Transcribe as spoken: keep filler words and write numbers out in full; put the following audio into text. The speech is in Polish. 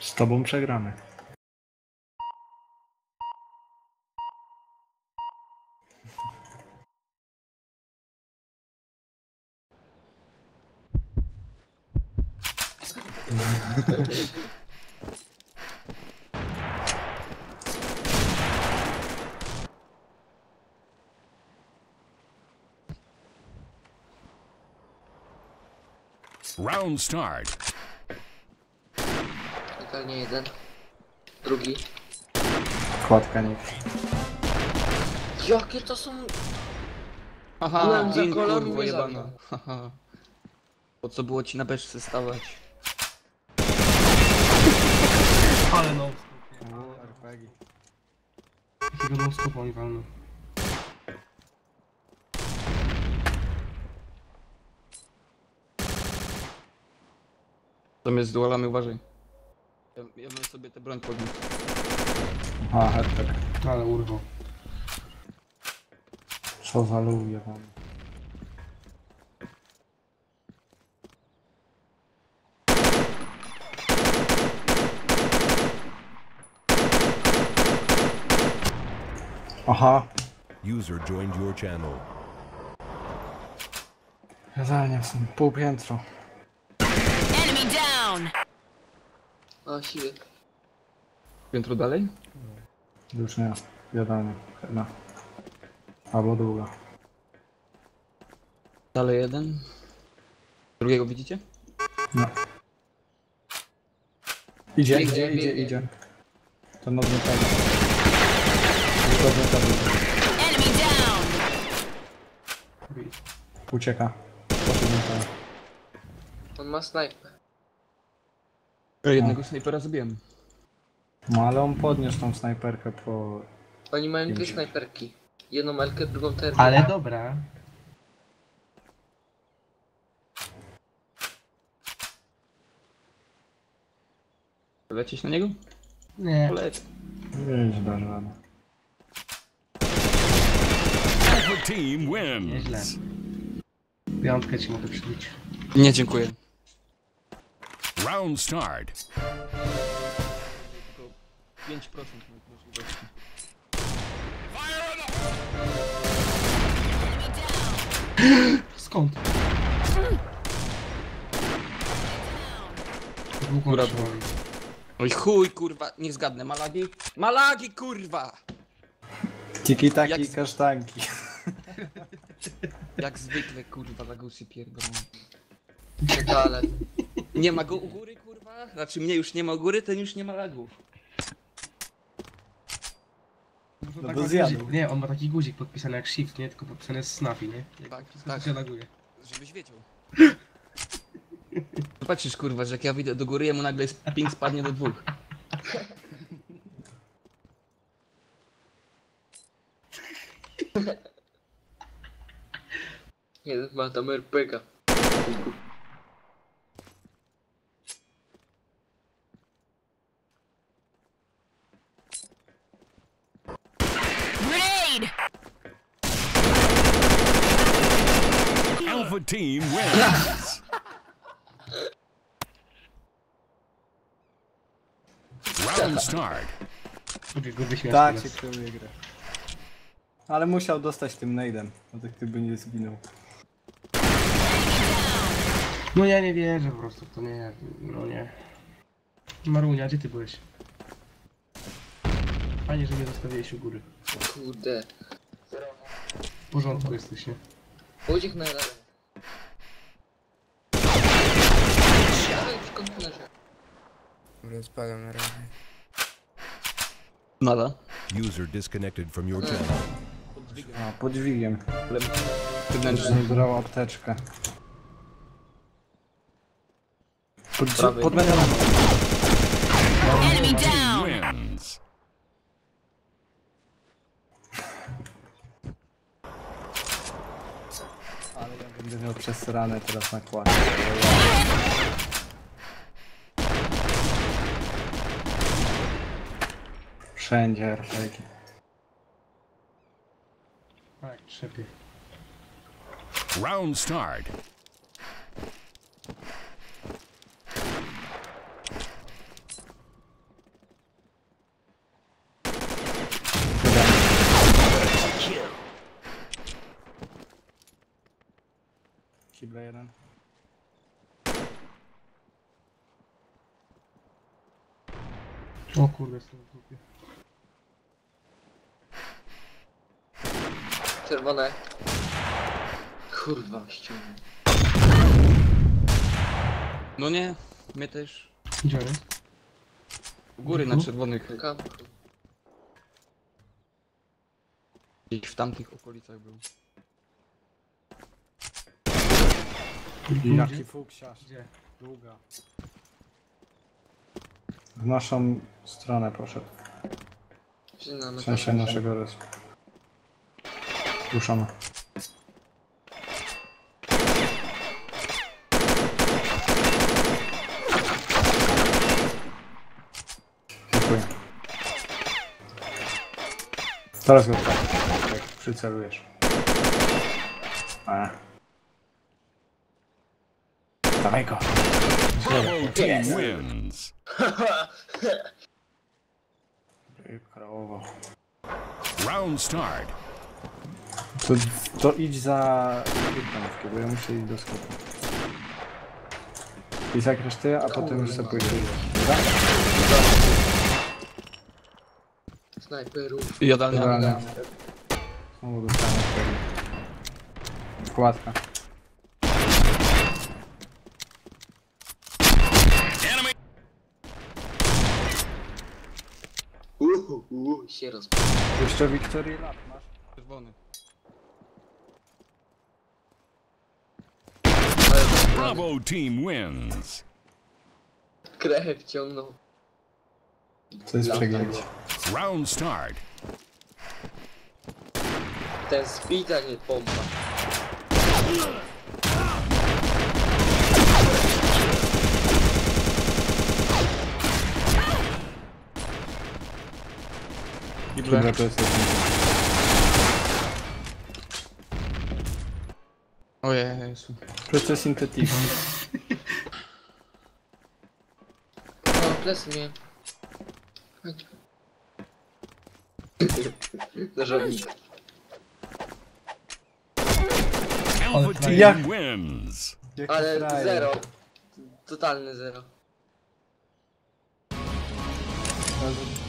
Z tobą przegramy. Round start. Totalnie jeden. Drugi. Kładka nie. Jakie to są... Haha, Byłem za gin, kolą i kurwo mnie jebana. zabił. Haha. Po co było ci na beczce stawać? Ale no. O, er pe gie. Takiego no stopa mi walno. Tam jest z dualami, uważaj. Ja, ja bym sobie tę broń podniósł. Aha, herpek. Ale urwał. Co za lubię wam. Aha. User joined your channel. Jadalnie są pół piętro. Enemy down! O, siły. Piętro dalej? Już nie. Jadalnie. Chyba. Albo długa. Dalej jeden. Drugiego widzicie? No. Idzie, Biegnie, idzie, idzie, biegnie. idzie. To nowny tego. Nowny tego. Enemy down! Ucieka. Poszedł na tego. On ma snajpę. Jednego snajpera zabiłem. No ale on podniósł tą snajperkę po... Oni mają dwie Pięciu. snajperki. Jedną Elkę, drugą T. Ale dobra. Lecieć na niego? Nie. Leć. Wiesz, dasz radę. Alpha team Nieźle. wins. Piątkę ci mogę przybić. Nie, dziękuję. Round start. Tylko pięć procent moich możliwości. Skąd? Długo Góra, trzymali. Oj chuj, kurwa, niech zgadnę. Malagi? Malagi, kurwa! Tiki-taki, Jak- kasztanki. Jak zwykle, kurwa, lagusy pierdolą. Ale Nie ma go u góry, kurwa? Znaczy mnie już nie ma u góry, ten już nie ma lagów. Może No tak to ma zjadł. guzik. Nie, on ma taki guzik podpisany jak shift, nie? Tylko podpisany jest snappy, nie? Jak Tak, wszystko tak. się laguje. Żebyś wiedział. Patrzysz, kurwa, że jak ja wyjdę do góry, jemu nagle jest ping spadnie do dwóch. jeden ma tam er pe gie. Grenade! Alpha team wins. Round start. Lubię go wyśmiać Tak teraz. się kieruje grę. Ale musiał dostać tym nade'em, bo tak ty by nie zginął. No ja nie wierzę po prostu w to, nie, no nie. Marunia, gdzie ty byłeś? Fajnie, że mnie zostawiłeś u góry. Kurde. W porządku jesteś, nie? Uciekł na lewo. Ale w kontenerze. Dobra, spadam na razie. Nada. User disconnected from your channel. A, pod dźwigiem. Wewnętrzny. Zebrał apteczkę. Pod, Prawej. pod medalem. Enemy Team down! wins. Ale ja będę miał przesrane teraz na kładzie. Wszędzie er pe gie. Tak, trzepie. Round start. O kurde, jestem w dupie. Czerwone. Kurwa, ściągnę. No nie, mnie też. Gdzie on jest? U góry na czerwonych. Kam. Gdzieś w tamtych okolicach był. Jaki fuksiarz. Gdzie? Długa. W naszą stronę poszedł. Przyznamy W sensie naszego resu. Ruszamy. Dziękuję. Teraz go tak, jak przycelujesz. A. Dawaj go. Bravo team wins. Krałowo. Round start. To, to idź za piętnastkę, bo ja muszę iść do sklepu. I zakrysz ty, a potem już sobie pójdziesz. Dobra? Snajperów. Jadalnia. Dobra. Znowu dostanę wtedy. Wkładka. Uhu, uhu, się rozpadł. Jeszcze Wiktorii lat masz? Czerwony. Bravo team wins. Krew ciągnął. Co jest przegięcie? Round start. Ten speed, a nie pompa. Dobra, to jest Ojej, Jezu. Proces syntetyczny. O, plecy mnie. Chodź. Nożownik. Alpha team Jak? wins. Ale frajer. zero. Totalny zero. No,